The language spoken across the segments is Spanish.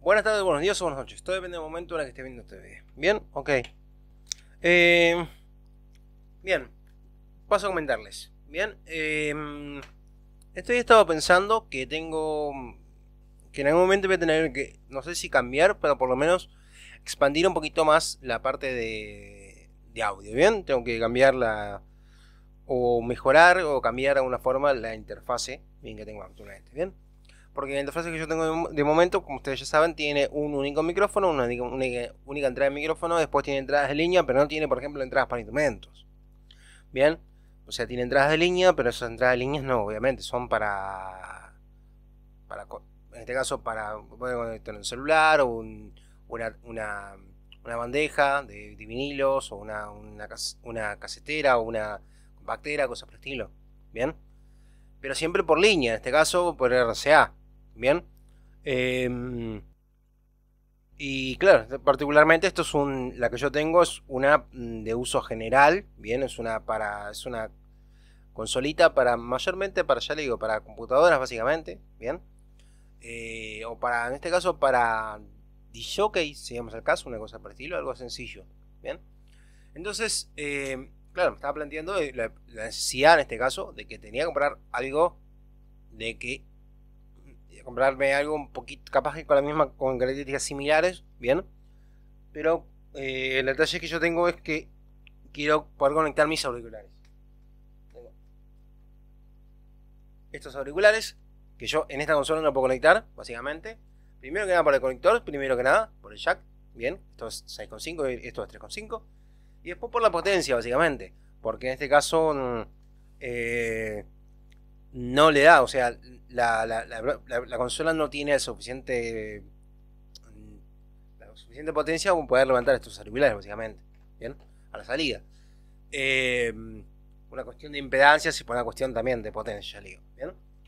Buenas tardes, buenos días o buenas noches. Todo depende del momento en el que esté viendo este video. Bien, ok. Eh, bien, paso a comentarles. Bien, estoy estado pensando que que en algún momento voy a tener que, no sé si cambiar, pero por lo menos expandir un poquito más la parte de audio. Bien, tengo que cambiarla o mejorar o cambiar de alguna forma la interfase bien que tengo actualmente. Bien. Porque la interfaz que yo tengo de momento, como ustedes ya saben, tiene un único micrófono, una única entrada de micrófono, después tiene entradas de línea, pero no tiene, por ejemplo, entradas para instrumentos. Bien, o sea, tiene entradas de línea, pero esas entradas de líneas no, obviamente, son para en este caso, para poder conectar un celular o una bandeja de vinilos o una casetera o una compactera, cosas por el estilo. Bien, pero siempre por línea, en este caso por RCA. Bien. Y claro, particularmente esto es la que yo tengo es una de uso general. Bien, es una consolita para mayormente para, ya le digo, para computadoras básicamente. Bien. O para, en este caso, para DJI, si vamos al caso, una cosa por el estilo, algo sencillo. Bien. Entonces, claro, me estaba planteando la necesidad en este caso de que tenía que comprar algo de que comprarme algo un poquito, capaz que con la misma, con características similares, bien, pero el detalle que yo tengo es que quiero poder conectar mis auriculares. Estos auriculares que yo en esta consola no puedo conectar, básicamente, primero que nada por el conector, primero que nada por el jack, bien, esto es 6,5 y esto es 3,5, y después por la potencia, básicamente, porque en este caso no le da, o sea, la consola no tiene la suficiente potencia como poder levantar estos auriculares, básicamente, ¿bien? A la salida. Una cuestión de impedancias y por una cuestión también de potencia, ya le digo, ¿bien?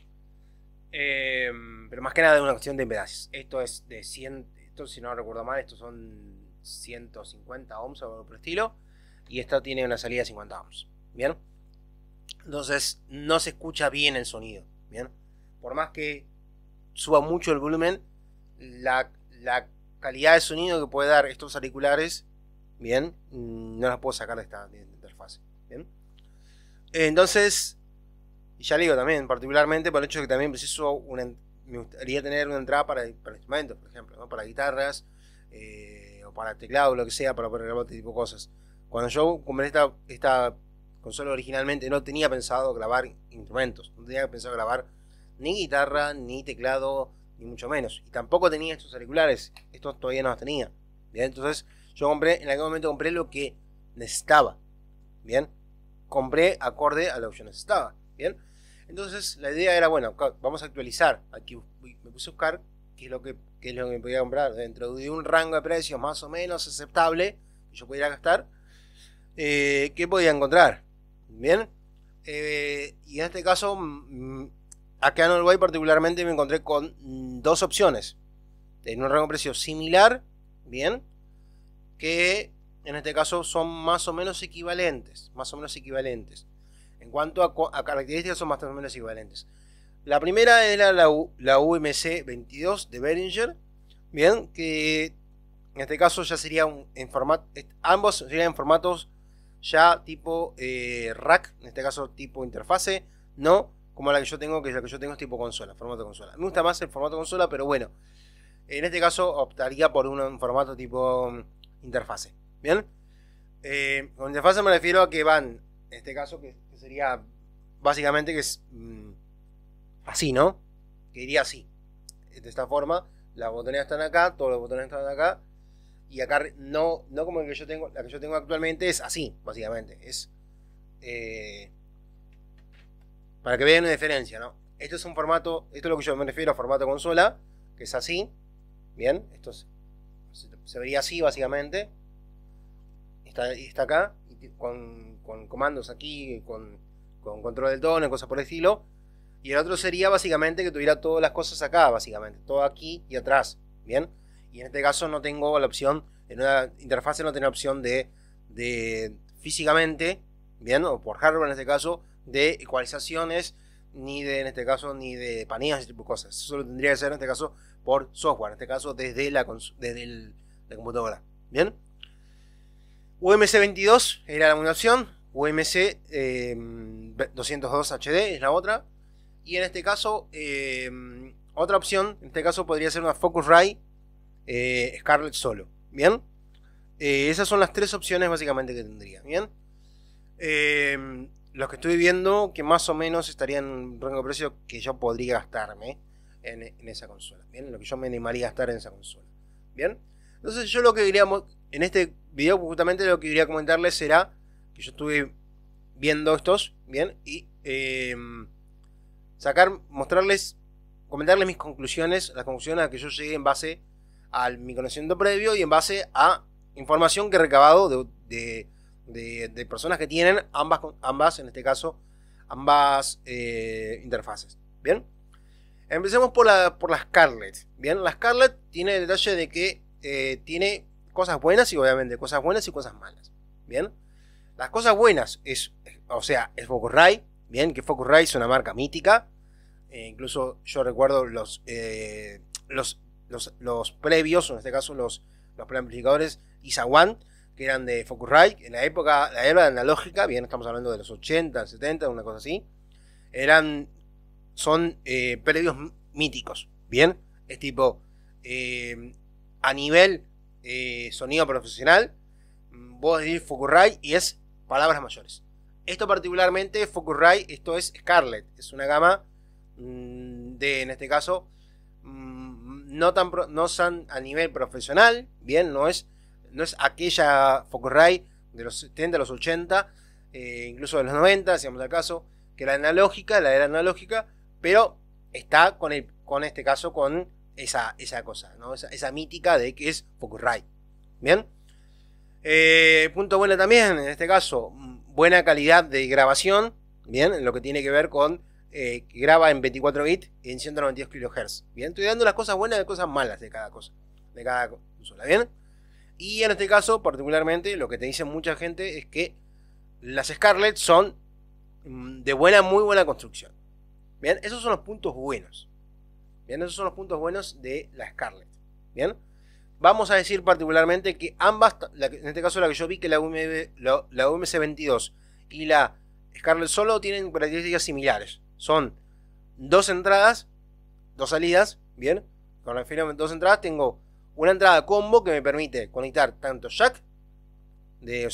Pero más que nada de una cuestión de impedancias. Esto es de 100, esto si no recuerdo mal, estos son 150 ohms o algo por el estilo, y esta tiene una salida de 50 ohms, ¿bien? Entonces no se escucha bien el sonido, ¿bien? Por más que suba mucho el volumen, la calidad de sonido que puede dar estos auriculares, ¿bien? No las puedo sacar de esta interfaz, ¿bien? Entonces, ya le digo también, particularmente por el hecho de que también preciso me gustaría tener una entrada para instrumentos, por ejemplo, ¿no? Para guitarras, o para teclado, lo que sea, para poder grabar este tipo de cosas. Cuando yo compré esta consola originalmente no tenía pensado grabar instrumentos, no tenía pensado grabar ni guitarra, ni teclado, ni mucho menos. Y tampoco tenía estos auriculares, estos todavía no los tenía. Bien, entonces yo en algún momento compré lo que necesitaba. Bien, compré acorde a lo que yo necesitaba. Bien, entonces la idea era, bueno, vamos a actualizar. Aquí me puse a buscar qué es lo que me podía comprar dentro de un rango de precios más o menos aceptable que yo pudiera gastar. ¿Qué podía encontrar? Bien, y en este caso, acá en Uruguay particularmente me encontré con dos opciones en un rango de precio similar, bien, que en este caso son más o menos equivalentes, en cuanto a características son más o menos equivalentes. La primera era la UMC 22 de Behringer, bien, que en este caso ya sería ambos serían en formatos ya tipo rack, en este caso tipo interfase, no como la que yo tengo, que la que yo tengo es tipo consola, formato consola. Me gusta más el formato consola, pero bueno, en este caso optaría por un formato tipo interfase. Bien, con interfase me refiero a que van, en este caso que sería básicamente que es así, ¿no? Que iría así, de esta forma, las botones están acá, todos los botones están acá. Y acá no como el que yo tengo, la que yo tengo actualmente es así, básicamente. Es para que vean una diferencia, ¿no? Esto es un formato, esto es lo que yo me refiero a formato consola, que es así. Bien, esto se vería así, básicamente. Está acá, con comandos aquí, con control del tono, cosas por el estilo. Y el otro sería básicamente que tuviera todas las cosas acá, básicamente. Todo aquí y atrás. Bien. Y en este caso no tengo la opción, en una interfaz no tengo la opción de físicamente, bien, o por hardware en este caso, de ecualizaciones, ni de, en este caso, ni de paneos, ese tipo de cosas. Eso lo tendría que ser en este caso por software, en este caso desde la computadora. Bien. UMC 22 era una opción. UMC 202 HD es la otra. Y en este caso, otra opción, en este caso podría ser una Focusrite Scarlett solo. Bien. Esas son las tres opciones básicamente que tendría. Bien. Los que estoy viendo que más o menos estarían en un rango de precio que yo podría gastarme en esa consola. Bien. Lo que yo me animaría a gastar en esa consola. Bien. Entonces yo lo que diríamos en este video, justamente lo que quería comentarles será que yo estuve viendo estos, bien, y mostrarles, comentarles mis conclusiones, las conclusiones a las que yo llegué en base a mi conocimiento previo y en base a información que he recabado de personas que tienen ambas, en este caso, ambas interfaces. Bien, empecemos por la Scarlett. Bien, la Scarlett tiene el detalle de que tiene cosas buenas y obviamente cosas buenas y cosas malas. Bien, las cosas buenas es Focusrite. Bien, que Focusrite es una marca mítica. Incluso yo recuerdo los previos, en este caso los preamplificadores ISA One, que eran de Focusrite en la era analógica. Bien, estamos hablando de los 80, 70, una cosa así. Son previos míticos. Bien, es tipo a nivel sonido profesional, vos decís Focusrite y es palabras mayores. Esto particularmente Focusrite, esto es Scarlett, es una gama en este caso no son a nivel profesional. Bien, no es aquella Focusrite de los 70, los 80, incluso de los 90, si vamos al caso, que era analógica, pero está con este caso con esa cosa, ¿no? Esa mítica de que es Focusrite. Bien. Punto bueno también, en este caso, buena calidad de grabación. Bien, en lo que tiene que ver con que graba en 24 bits y en 192 kHz. Bien, estoy dando las cosas buenas y las cosas malas de cada cosa, de cada consola. Bien. Y en este caso, particularmente, lo que te dice mucha gente es que las Scarlett son de muy buena construcción. Bien, esos son los puntos buenos. Bien, esos son los puntos buenos de la Scarlett. Bien, vamos a decir particularmente que ambas, en este caso la que yo vi, que la UMC 22 y la Scarlett solo tienen características similares. Son dos entradas, dos salidas. Bien, con refiero a dos entradas, tengo una entrada combo que me permite conectar tanto jack de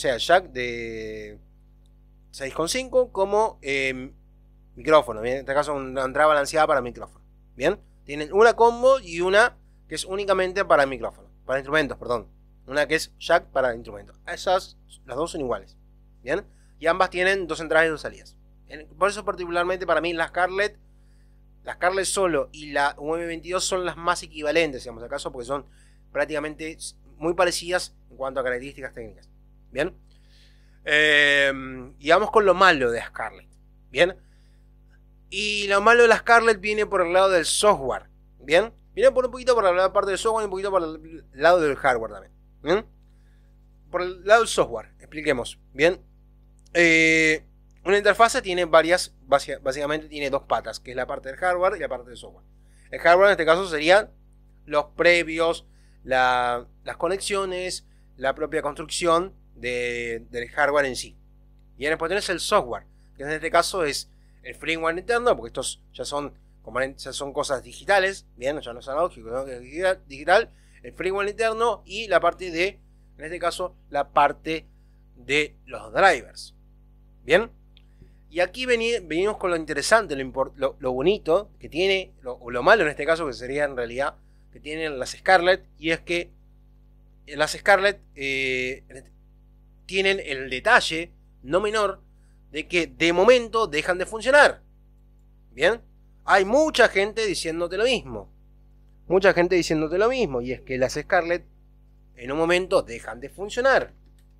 6.5 como micrófono. Bien, en este caso una entrada balanceada para micrófono. Bien, tienen una combo y una que es únicamente para micrófono, para instrumentos, perdón. Una que es jack para instrumentos. Las dos son iguales. Bien, y ambas tienen dos entradas y dos salidas. Bien, por eso particularmente para mí la Scarlett solo y la UM22 son las más equivalentes, digamos, acaso, porque son prácticamente muy parecidas en cuanto a características técnicas. Bien, y vamos con lo malo de Scarlett. Bien, y lo malo de la Scarlett viene por el lado del software. Bien, viene por un poquito por la parte del software y un poquito por el lado del hardware también. Bien, por el lado del software, expliquemos. Bien, una interfaz tiene básicamente tiene dos patas, que es la parte del hardware y la parte del software. El hardware en este caso serían los previos, las conexiones, la propia construcción del hardware en sí. Y después tenés el software, que en este caso es el firmware interno, porque estos ya son cosas digitales. Bien, ya no es analógico, ¿no? Es digital. El firmware interno y la parte de, en este caso, la parte de los drivers. Bien, y aquí venimos con lo interesante, lo bonito que tiene, o lo malo en este caso, que sería en realidad que tienen las Scarlett, y es que las Scarlett tienen el detalle no menor de que de momento dejan de funcionar. Bien, hay mucha gente diciéndote lo mismo. Y es que las Scarlett en un momento dejan de funcionar.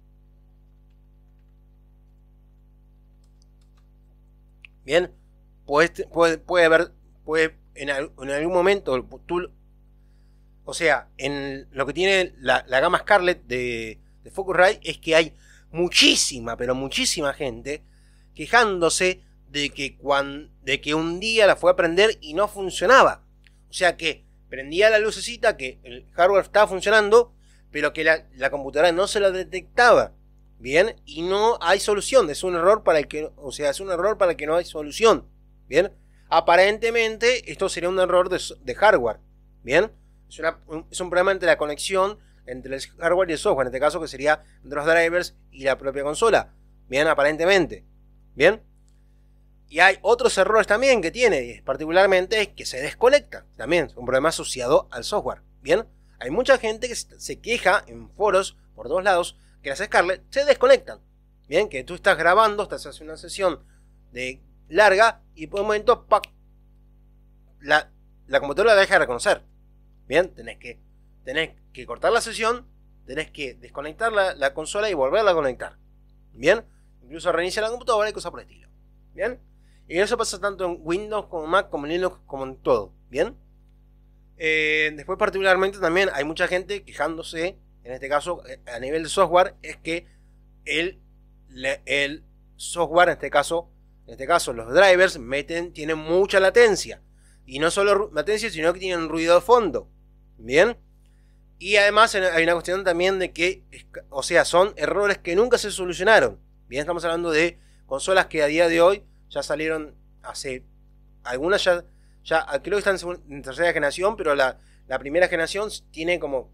Bien, puede haber en algún momento o sea, en lo que tiene la gama Scarlett de Focusrite es que hay muchísima, pero muchísima gente quejándose de que un día la fue a prender y no funcionaba. O sea que prendía la lucecita que el hardware estaba funcionando, pero que la computadora no se lo detectaba. Bien, y no hay solución. Es un error para el que, o sea, es un error para el que no hay solución. Bien, aparentemente esto sería un error de hardware. Bien, es un problema entre la conexión entre el hardware y el software, en este caso que sería entre los drivers y la propia consola. Bien, aparentemente. Bien. Y hay otros errores también que tiene, particularmente que se desconecta. También es un problema asociado al software. Bien, hay mucha gente que se queja en foros por todos lados que las Scarlett se desconectan. Bien, que tú estás grabando, estás haciendo una sesión de larga y por un momento ¡pac! La computadora la deja de reconocer. Bien, tenés que cortar la sesión, tenés que desconectar la consola y volverla a conectar. Bien, incluso reiniciar la computadora y cosas por el estilo. Bien, y eso pasa tanto en Windows como en Mac, como en Linux, como en todo. Bien, después particularmente también hay mucha gente quejándose, en este caso a nivel de software, es que el software, en este caso los drivers tienen mucha latencia. Y no solo latencia, sino que tienen ruido de fondo. Bien. Y además hay una cuestión también de que, o sea, son errores que nunca se solucionaron. Bien, estamos hablando de consolas que a día de hoy ya salieron hace... Algunas ya creo que están en tercera generación, pero la primera generación tiene como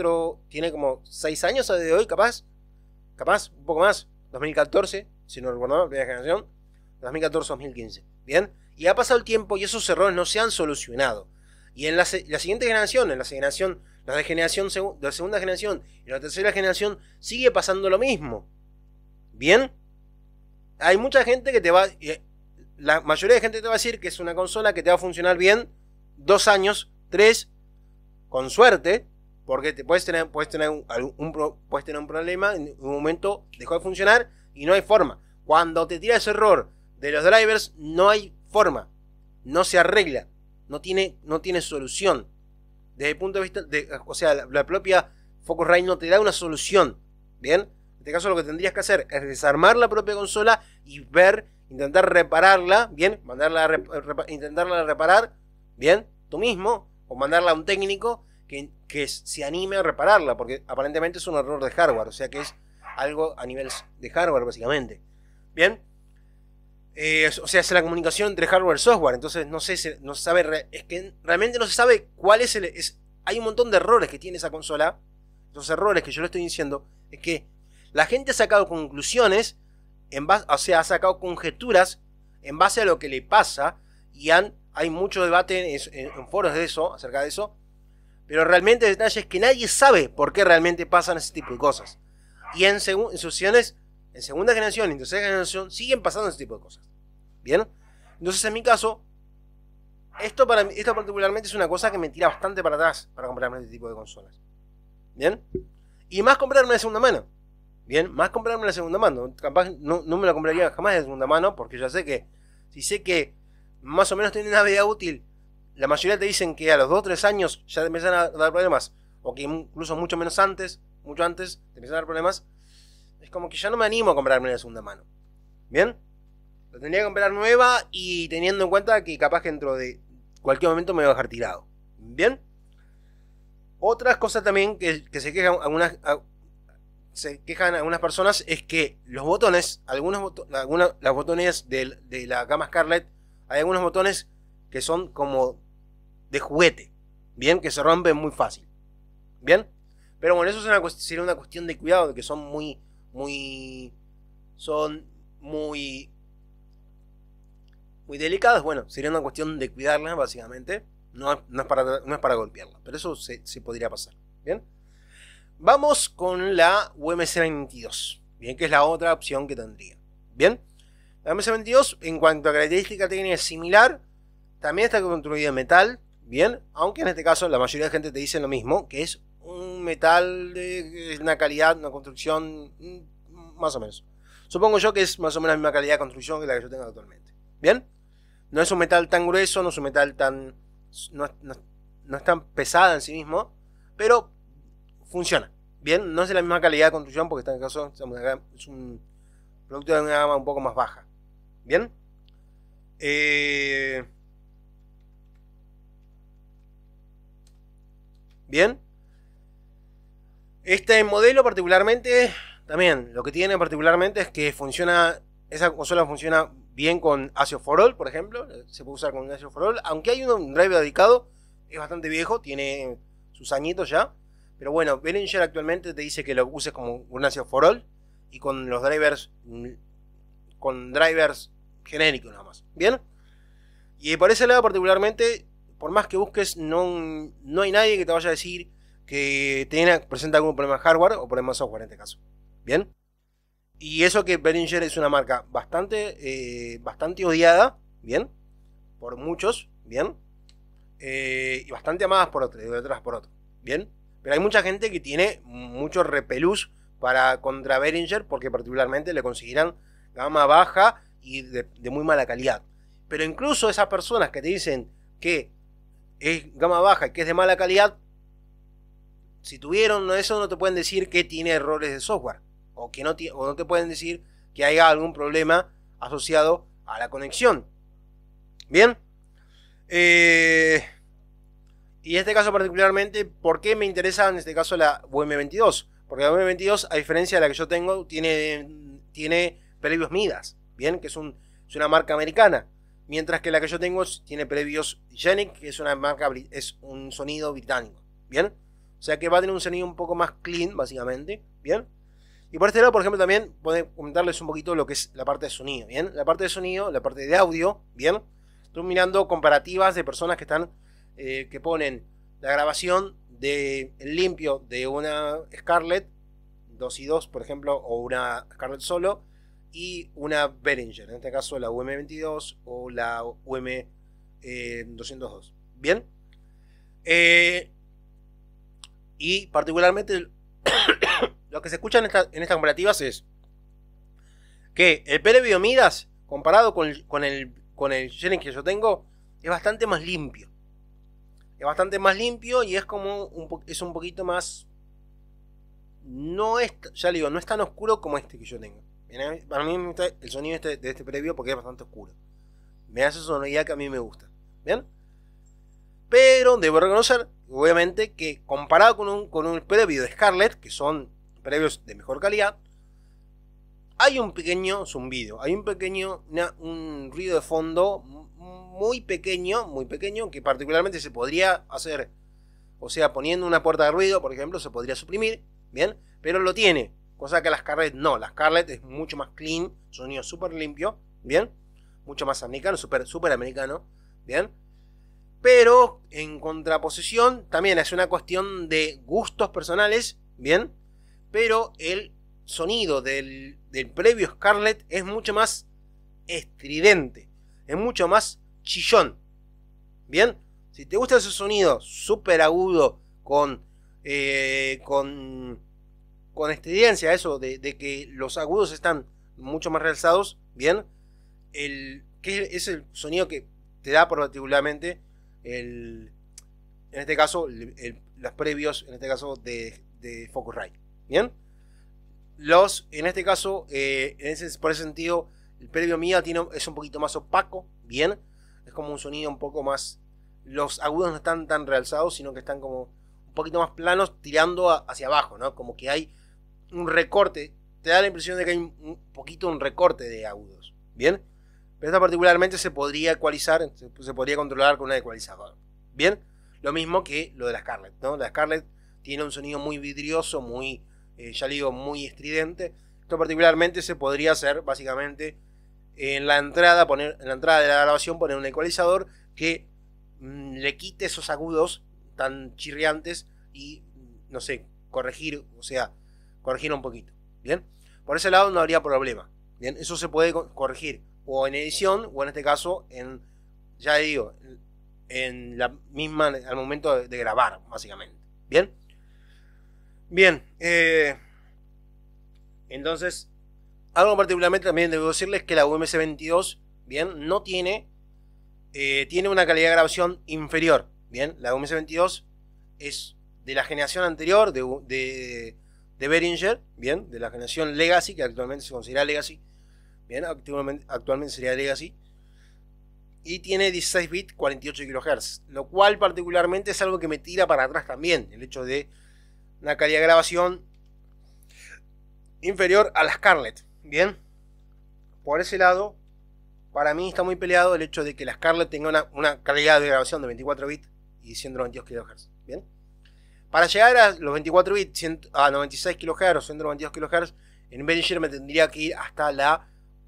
6 años a día de hoy, capaz, un poco más, 2014, si no recuerdo mal, la primera generación, 2014-2015, bien, y ha pasado el tiempo y esos errores no se han solucionado, y en la siguiente generación, la de segunda generación y la tercera generación, sigue pasando lo mismo, bien, hay mucha gente que te va... La mayoría de gente te va a decir que es una consola que te va a funcionar bien 2 años, 3, con suerte, porque puedes tener un problema, en un momento dejó de funcionar y no hay forma. Cuando te tira ese error de los drivers, no hay forma, no se arregla, no tiene solución. Desde el punto de vista, o sea, la propia Focusrite no te da una solución. Bien, en este caso lo que tendrías que hacer es desarmar la propia consola y intentar repararla, bien, intentarla reparar, bien, tú mismo, o mandarla a un técnico que se anime a repararla, porque aparentemente es un error de hardware, o sea que es algo a nivel de hardware básicamente, bien, o sea, es la comunicación entre hardware y software, entonces no sé, no se sabe, es que realmente no se sabe cuál hay un montón de errores que tiene esa consola. Esos errores que yo le estoy diciendo es que la gente ha sacado conclusiones, o sea, ha sacado conjeturas en base a lo que le pasa, y hay mucho debate en foros de eso, acerca de eso, pero realmente el detalle es que nadie sabe por qué realmente pasan ese tipo de cosas. Y en soluciones, en segunda generación y en tercera generación, siguen pasando ese tipo de cosas. Bien, entonces en mi caso, esto particularmente es una cosa que me tira bastante para atrás para comprarme este tipo de consolas. Bien, y más comprarme de segunda mano. Bien, más comprarme de segunda mano. Capaz no me la compraría jamás de segunda mano, porque ya sé que, si sé que más o menos tiene una vida útil, la mayoría te dicen que a los 2 o 3 años ya te empiezan a dar problemas, o que incluso mucho antes te empiezan a dar problemas. Es como que ya no me animo a comprarme de segunda mano. Bien, la tendría que comprar nueva y teniendo en cuenta que capaz que dentro de cualquier momento me va a dejar tirado. Bien, otras cosas también que se quejan algunas personas es que los botones, las botones de la gama Scarlett, hay algunos botones que son como de juguete, bien, que se rompen muy fácil, bien, pero bueno, eso sería una cuestión de cuidado, de que son muy delicadas. Bueno, sería una cuestión de cuidarlas básicamente, no es para golpearla, pero eso se podría pasar, bien. Vamos con la UMC 22, bien, que es la otra opción que tendría. Bien, la UMC 22 en cuanto a característica técnica es similar, también está construida en metal, bien, aunque en este caso la mayoría de gente te dice lo mismo, que es un metal de una calidad, una construcción más o menos. Supongo yo que es más o menos la misma calidad de construcción que la que yo tengo actualmente. Bien, no es un metal tan grueso, no es un metal tan... no es tan pesada en sí mismo, pero funciona. Bien, no es de la misma calidad de construcción porque en este caso es un producto de una gama un poco más baja. Bien. Bien. Este modelo particularmente, también, lo que tiene particularmente es que funciona, esa consola funciona bien con ASIO for All, por ejemplo. Se puede usar con ASIO for All, aunque hay un driver dedicado, es bastante viejo, tiene sus añitos ya. Pero bueno, Behringer actualmente te dice que lo uses como un ASIO for All y con los drivers, genéricos nada más. Bien. Y por ese lado particularmente, por más que busques, no hay nadie que te vaya a decir que presenta algún problema de hardware o problema de software en este caso. Bien. Y eso que Behringer es una marca bastante odiada, bien, por muchos, bien, y bastante amada por otros, y otras por otros, bien. Pero hay mucha gente que tiene mucho repelús contra Behringer porque particularmente le consideran gama baja y de muy mala calidad. Pero incluso esas personas que te dicen que es gama baja y que es de mala calidad, si tuvieron eso, no te pueden decir que tiene errores de software. O no te pueden decir que haya algún problema asociado a la conexión. Bien. Y en este caso particularmente, ¿por qué me interesa en este caso la UM22? Porque la UM22, a diferencia de la que yo tengo, tiene previos Midas. Bien, que es una marca americana. Mientras que la que yo tengo tiene previos Genic, que es es un sonido británico. Bien. O sea que va a tener un sonido un poco más clean, básicamente. Bien. Y por este lado, por ejemplo, también puedo comentarles un poquito lo que es la parte de sonido. Bien. La parte de sonido, la parte de audio. Bien. Estoy mirando comparativas de personas que están que ponen la grabación de limpio de una Scarlett 2 y 2, por ejemplo, o una Scarlett solo y una Behringer, en este caso la UM22 o la UM202. Bien. Y particularmente lo que se escucha en estas comparativas es que el previo Midas comparado con el Genic que yo tengo es bastante más limpio. Es bastante más limpio y es como es un poquito más, no es, ya le digo, no es tan oscuro como este que yo tengo. Para mí me gusta el sonido de este previo porque es bastante oscuro. Me da esa sonoridad que a mí me gusta. ¿Bien? Pero debo reconocer, obviamente, que comparado con un previo de Scarlett, que son previos de mejor calidad, hay un pequeño zumbido, hay un ruido de fondo muy pequeño, que particularmente se podría hacer, o sea, poniendo una puerta de ruido, por ejemplo, se podría suprimir, ¿bien? Pero lo tiene, cosa que la Scarlett no, la Scarlett es mucho más clean, sonido súper limpio, ¿bien? Mucho más americano, súper americano, ¿bien? Pero en contraposición, también es una cuestión de gustos personales, ¿bien? Pero el sonido del previo Scarlett es mucho más estridente, es mucho más chillón. Bien, si te gusta ese sonido súper agudo con estridencia, eso de que los agudos están mucho más realzados, bien, que es el sonido que te da particularmente en este caso los previos, en este caso de Focusrite. Bien, en este caso por ese sentido el previo Mida es un poquito más opaco, bien, es como un sonido un poco más, los agudos no están tan realzados, sino que están como un poquito más planos tirando hacia abajo, ¿no? Como que hay un recorte, te da la impresión de que hay un poquito un recorte de agudos, bien, pero esta particularmente se podría ecualizar, se podría controlar con un ecualizador, bien, lo mismo que lo de la Scarlett, ¿no? La Scarlett tiene un sonido muy vidrioso, muy, ya le digo, muy estridente. Esto particularmente se podría hacer básicamente en la entrada de la grabación, poner un ecualizador que le quite esos agudos tan chirriantes y, no sé, corregir un poquito. Bien, por ese lado no habría problema. Bien, eso se puede corregir o en edición o en este caso ya digo, en la misma, al momento de grabar, básicamente. Bien, entonces, algo particularmente también debo decirles que la UMC22, bien, no tiene una calidad de grabación inferior. Bien, la UMC22 es de la generación anterior de Behringer, bien, de la generación Legacy, que actualmente se considera Legacy, bien, actualmente sería Legacy. y tiene 16 bits 48 kHz, lo cual particularmente es algo que me tira para atrás también, el hecho de una calidad de grabación inferior a la Scarlett. Bien, por ese lado, para mí está muy peleado el hecho de que la Scarlett tenga una calidad de grabación de 24 bits y 192 kHz. Bien, para llegar a los 24 bits a 96 kHz o 192 kHz, en Behringer me tendría que ir hasta la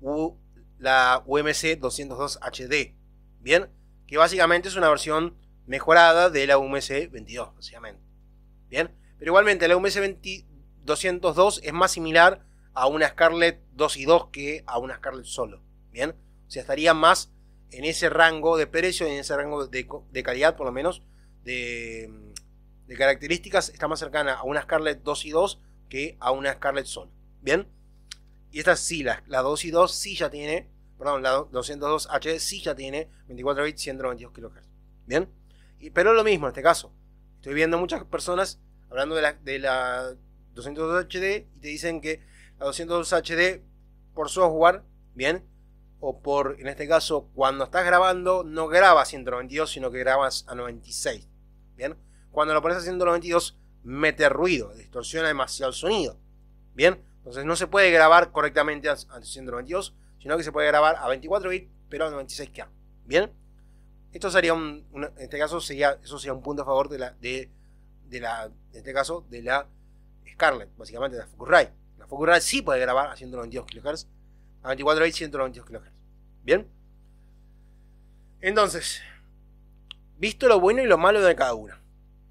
UMC 202 HD. Bien, que básicamente es una versión mejorada de la UMC 22, básicamente. Bien, pero igualmente la UMC 202 es más similar a una Scarlett 2 y 2 que a una Scarlett solo. Bien, o sea, estaría más en ese rango de precio, en ese rango de calidad, por lo menos, de características, está más cercana a una Scarlett 2 y 2 que a una Scarlett solo. Bien, y esta sí, la 2 y 2 sí ya tiene, perdón, la 202 HD sí ya tiene 24 bits 192 kHz. Bien, pero lo mismo en este caso. Estoy viendo muchas personas hablando de la 202 HD y te dicen que la 202 HD por software, bien, o por, en este caso, cuando estás grabando, no grabas 192, sino que grabas a 96. Bien, cuando lo pones a 192, mete ruido, distorsiona demasiado el sonido. Bien, entonces no se puede grabar correctamente a 192, sino que se puede grabar a 24 bits, pero a 96K. Bien, esto sería en este caso eso sería un punto a favor en este caso, de la Scarlett, básicamente de la Focusrite. La Focusrite sí puede grabar a 192 kHz, a 24 bits 192 kHz. Bien, entonces, visto lo bueno y lo malo de cada una,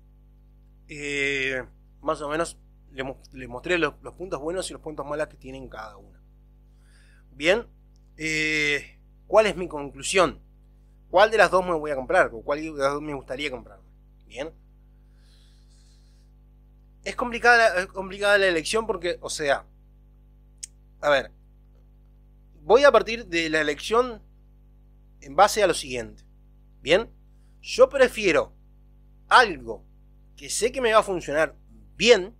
más o menos les mostré los puntos buenos y los puntos malos que tienen cada una. Bien, ¿cuál es mi conclusión? ¿Cuál de las dos me voy a comprar? ¿O cuál de las dos me gustaría comprar? Bien, es complicada la elección porque, o sea, a ver, voy a partir de la elección en base a lo siguiente. Bien, yo prefiero algo que sé que me va a funcionar bien,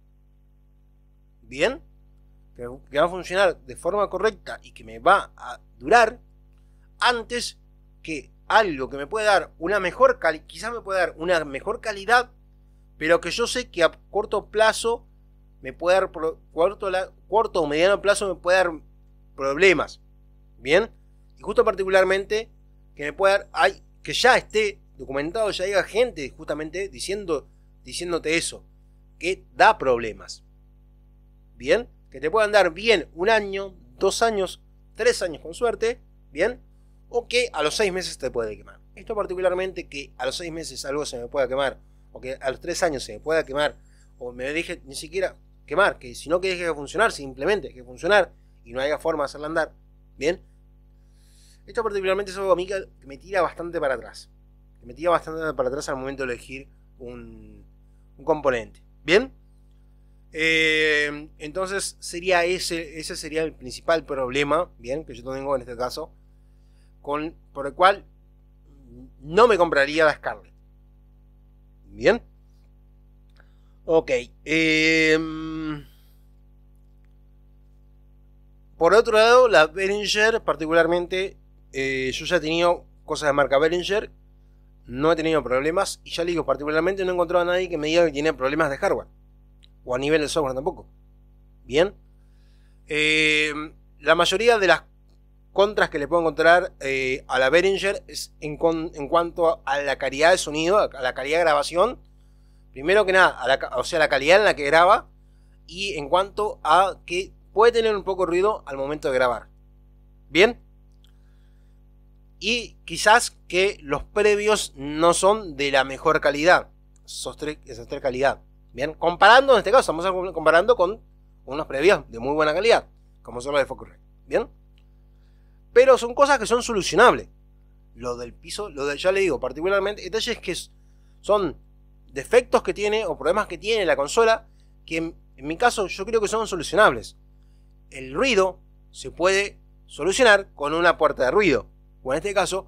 que va a funcionar de forma correcta y que me va a durar, antes que algo que me puede dar una mejor calidad, quizás me puede dar una mejor calidad, pero que yo sé que a corto plazo me puede dar, corto o mediano plazo me puede dar problemas. Bien, y justo particularmente que me pueda dar, que ya esté documentado, ya haya gente justamente diciéndote eso, que da problemas. Bien, que te puedan dar bien 1 año, 2 años, 3 años con suerte, bien, o que a los 6 meses te puede quemar. Esto particularmente que a los 6 meses algo se me pueda quemar, o que a los 3 años se me pueda quemar, o me deje ni siquiera quemar, que si no que deje de funcionar, simplemente deje de funcionar y no haya forma de hacerla andar, bien. Esto particularmente es algo a mí que me tira bastante para atrás, al momento de elegir un componente, bien. Entonces sería ese sería el principal problema, bien, que yo tengo en este caso, por el cual no me compraría la Scarlett. Bien, ok. Por otro lado, la Behringer particularmente, yo ya he tenido cosas de marca Behringer, no he tenido problemas, y ya le digo, particularmente no he encontrado a nadie que me diga que tiene problemas de hardware, o a nivel de software tampoco. Bien, la mayoría de las contras que le puedo encontrar a la Behringer es en cuanto a la calidad de sonido, a la calidad de grabación, primero que nada, o sea, la calidad en la que graba, y en cuanto a que puede tener un poco de ruido al momento de grabar. Bien, y quizás que los previos no son de la mejor calidad, esas tres calidad. Bien, comparando, en este caso estamos comparando con unos previos de muy buena calidad, como son los de Focusrite. Bien, pero son cosas que son solucionables. Lo del piso, ya le digo, particularmente detalles que son defectos que tiene o problemas que tiene la consola, que en mi caso yo creo que son solucionables. El ruido se puede solucionar con una puerta de ruido, o en este caso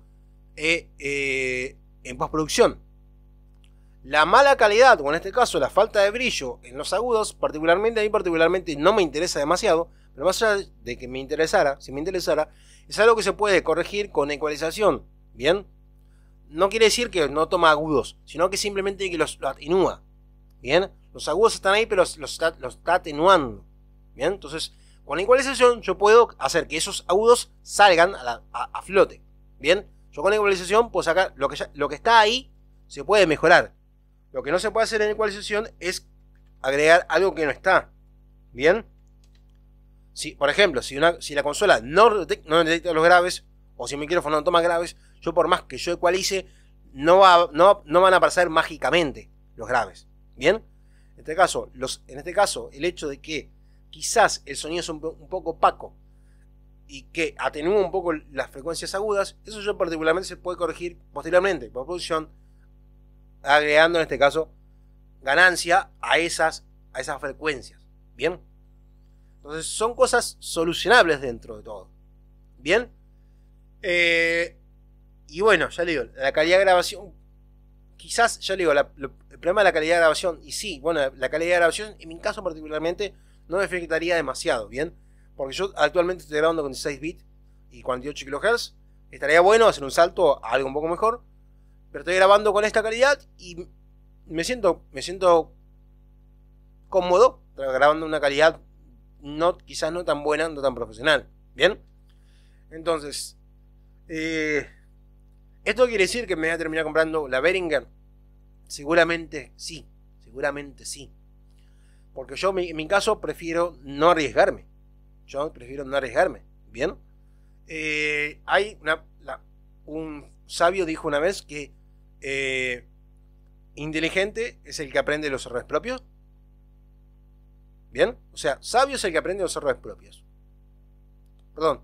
en postproducción. La mala calidad, o en este caso la falta de brillo en los agudos, particularmente a mí no me interesa demasiado, pero más allá de que me interesara, si me interesara, es algo que se puede corregir con ecualización Bien. No quiere decir que no toma agudos, sino que simplemente que los atenúa. Bien. Los agudos están ahí, pero los está atenuando. Bien. Entonces, con la ecualización yo puedo hacer que esos agudos salgan a flote. Bien. Yo con la ecualización puedo sacar lo que está ahí, se puede mejorar. Lo que no se puede hacer en ecualización es agregar algo que no está. Bien. Si, por ejemplo, si la consola no detecta los graves, o si el micrófono no toma graves, yo por más que yo ecualice, no van a aparecer mágicamente los graves. Bien. En este caso, el hecho de que quizás el sonido es un poco opaco y que atenúa un poco las frecuencias agudas, eso yo particularmente se puede corregir posteriormente por producción, agregando en este caso ganancia a esas frecuencias. Bien. Entonces son cosas solucionables dentro de todo. Bien. Y bueno, ya le digo, la calidad de grabación, quizás, ya le digo, el problema de la calidad de grabación, y sí, bueno, la calidad de grabación, en mi caso particularmente, no me afectaría demasiado, ¿bien? Porque yo actualmente estoy grabando con 16 bits y 48 kHz, estaría bueno hacer un salto a algo un poco mejor, pero estoy grabando con esta calidad y me siento cómodo, grabando una calidad quizás no tan buena, no tan profesional, ¿bien? Entonces, ¿esto quiere decir que me voy a terminar comprando la Behringer? Seguramente sí, porque yo en mi caso prefiero no arriesgarme. ¿Bien? Un sabio dijo una vez que inteligente es el que aprende los errores propios. ¿Bien? O sea, sabio es el que aprende los errores propios. Perdón.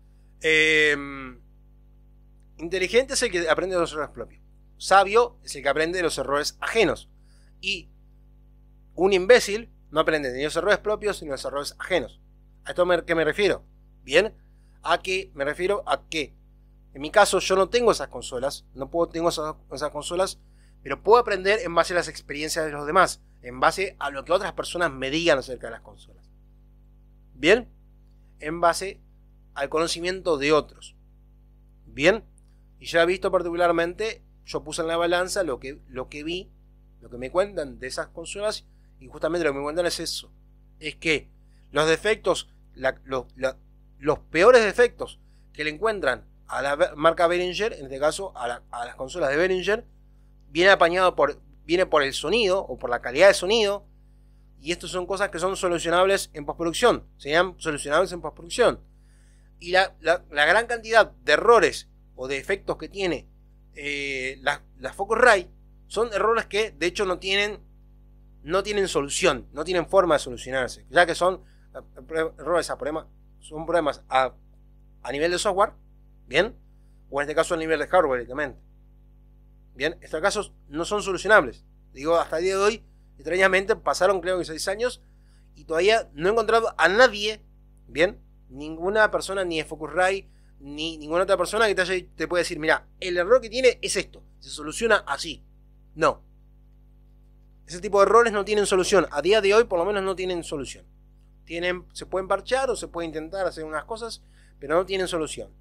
Inteligente es el que aprende los errores propios. Sabio es el que aprende los errores ajenos. Y un imbécil no aprende ni los errores propios ni los errores ajenos. ¿A esto qué me refiero? Bien, me refiero a que en mi caso yo no tengo esas consolas, tengo esas consolas, pero puedo aprender en base a las experiencias de los demás, en base a lo que otras personas me digan acerca de las consolas. Bien, en base al conocimiento de otros. Bien, y ya he visto particularmente, yo puse en la balanza lo que vi, lo que me cuentan de esas consolas, y justamente lo que me cuentan es eso, es que los defectos, los peores defectos que le encuentran a la marca Behringer, en este caso a las consolas de Behringer, viene por el sonido o por la calidad de sonido, y estas son cosas que son solucionables en postproducción, serían solucionables en postproducción. Y la gran cantidad de errores o de efectos que tiene las Focusrite son errores que de hecho no tienen solución, no tienen forma de solucionarse, ya que son errores son problemas a nivel de software, bien, o en este caso a nivel de hardware directamente. Bien, estos casos no son solucionables. Digo, hasta el día de hoy, extrañamente, pasaron creo que 6 años y todavía no he encontrado a nadie, bien, ninguna persona, ni de Focusrite, ni ninguna otra persona que te puede decir, mira, el error que tiene es esto, se soluciona así. No. Ese tipo de errores no tienen solución. A día de hoy, por lo menos, no tienen solución. Se pueden parchar o se puede intentar hacer unas cosas, pero no tienen solución.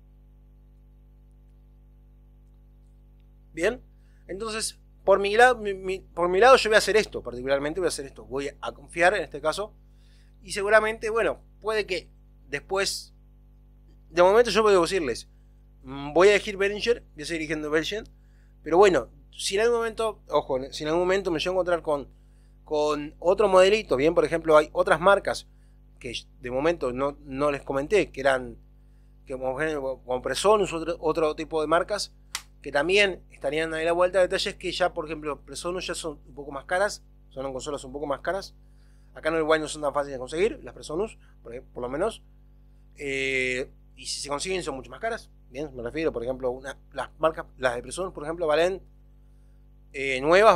Bien. Entonces, por mi lado yo voy a hacer esto, particularmente voy a hacer esto. Voy a confiar en este caso. Y seguramente, bueno, puede que después, de momento yo puedo decirles, voy a elegir Behringer, voy a seguir eligiendo Behringer. Pero bueno, si en algún momento, ojo, si en algún momento me llego a encontrar con otro modelito, bien, por ejemplo, hay otras marcas que de momento no les comenté, que eran, como Presonus, otro tipo de marcas, que también estarían ahí a la vuelta. Detalles que ya, por ejemplo, Presonus ya son un poco más caras, son consolas un poco más caras. Acá en Uruguay no son tan fáciles de conseguir, las Presonus, por lo menos. Y si se consiguen son mucho más caras. Bien, me refiero, por ejemplo, las marcas, las de Presonus, por ejemplo, nuevas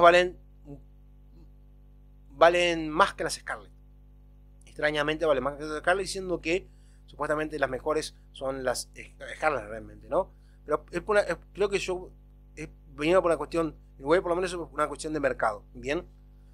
valen más que las Scarlett. Extrañamente valen más que las Scarlett, diciendo que supuestamente las mejores son las Scarlett realmente, ¿no? Pero creo que yo he venido por una cuestión, Uruguay por lo menos es una cuestión de mercado, ¿bien?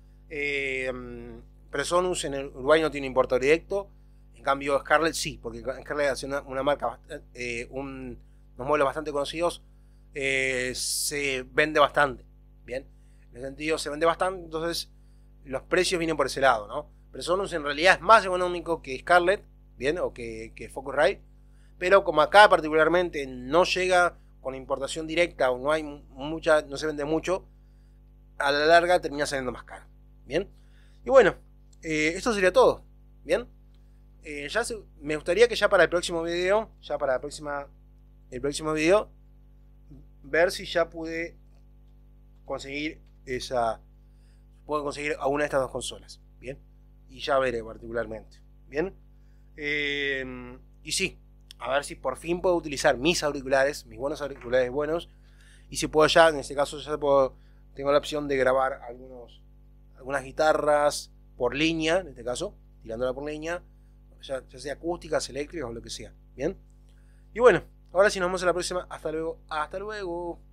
Presonus en el Uruguay no tiene importador directo, en cambio Scarlett sí, porque Scarlett hace una marca, unos modelos bastante conocidos se vende bastante. Bien, en ese sentido se vende bastante, entonces los precios vienen por ese lado, ¿no? Pero Sonos en realidad es más económico que Scarlett, bien, o que Focusrite, pero como acá particularmente no llega con importación directa o no hay mucha, no se vende mucho, a la larga termina saliendo más caro. Bien, y bueno, esto sería todo. Bien, me gustaría que ya para el próximo video, el próximo video, ver si ya puedo conseguir alguna de estas dos consolas. Bien, y ya veré particularmente. Bien, y sí, a ver si por fin puedo utilizar mis auriculares, mis buenos auriculares buenos, y si puedo ya, en este caso tengo la opción de grabar algunas guitarras por línea, en este caso, tirándola por línea, ya sea acústicas, eléctricas o lo que sea. Bien, y bueno, ahora sí nos vemos en la próxima. Hasta luego.